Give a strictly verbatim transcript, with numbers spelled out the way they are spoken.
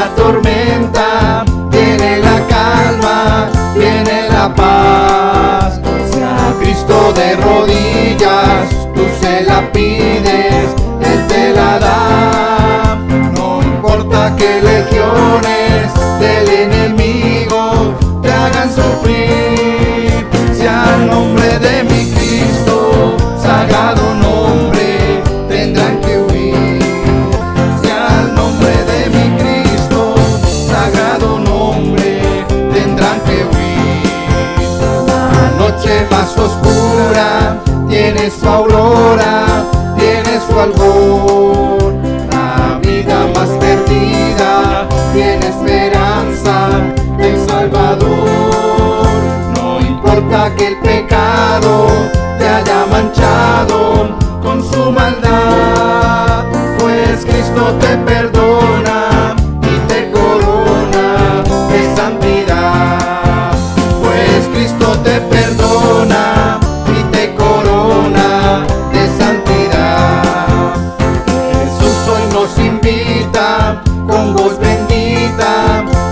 la tormenta, viene la calma, viene la paz. Si a Cristo de rodillas tú se la pides, Él te la da. No importa que legiones del enemigo te hagan sufrir, si al nombre de mi Cristo, sagrado nombre, tendrán que huir. Si al nombre de mi Cristo, sagrado nombre, tendrán que huir. La noche más oscura tiene su aurora, tiene su albor. La vida más perdida tiene esperanza del Salvador. No importa que el pecado te haya manchado con su maldad, pues Cristo te perdona y te corona de santidad. Pues Cristo te perdona y te corona de santidad. Jesús hoy nos invita con voz bendita